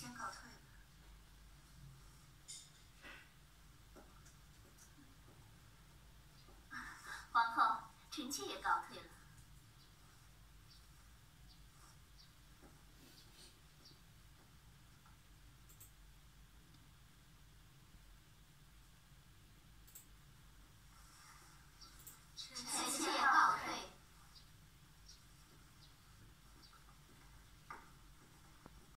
先告退了。皇后，臣妾也告退了。